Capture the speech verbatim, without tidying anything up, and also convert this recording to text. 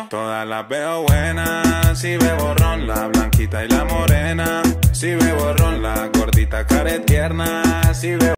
Todas las veo buenas, si bebo ron, la blanquita y la morena. Si bebo ron, la gordita care tierna. Si bebo